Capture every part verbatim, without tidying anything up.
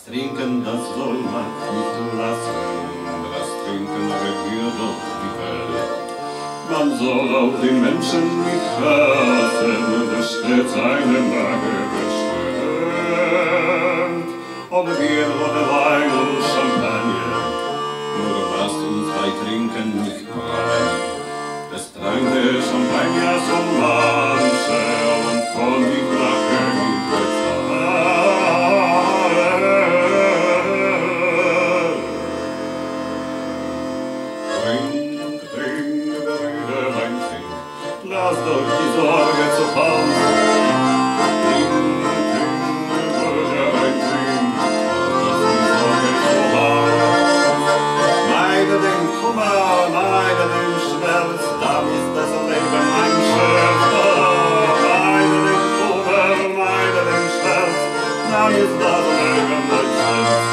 Das Trinken, das soll man nicht lassen, das Trinken regiert doch die Welt. Man soll auch die Menschen nicht hassen, das steht seine Lage bestimmt. Ob Bier oder Wein und Champagner, nur lasst uns bei Trinken nicht prallen. Es tranke Champagner so manche und von die Flasche nicht bezahlen. Trink, trink, Brüder, mein Trink, lass doch die Sorge zu Hause. Trink, trink, Brüder, mein Trink, lass die Sorge zu Hause. Meide den Kummer, meide den Schmerz, dann ist das Leben ein Scherz. Meide den Kummer, meide den Schmerz, dann ist das Leben ein Scherz.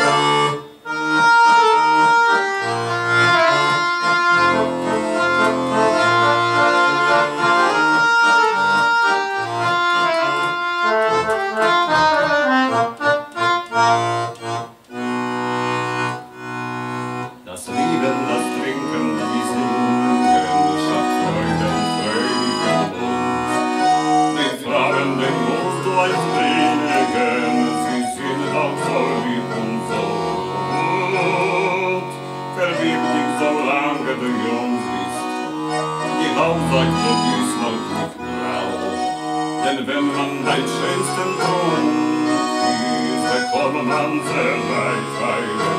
Das Lieben, das Trinken, die Singen, schafft Freude und Freude von uns. Die Frauen, den musst du als Trinken, sie sind auch so lieb und so gut. Verlieb dich, solange du jung bist. Die Hauptsache, du bist noch nicht grau. Denn wenn man den schönsten Trunk ist, bekommt man sehr leicht eine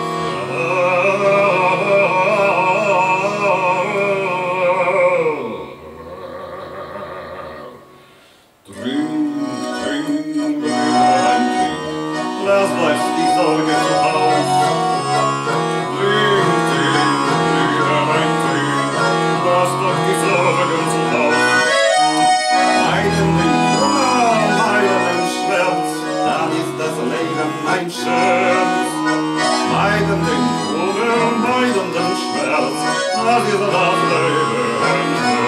lass euch die Sorge zu Haus. Trink, trink, Brüder, mein Trink, lass doch die Sorge zu Haus. Meiden den Kummer, meiden den Schmerz, dann ist das Leben ein Scherz. Meiden den Kummer, meiden den Schmerz, dann ist das Leben ein Scherz.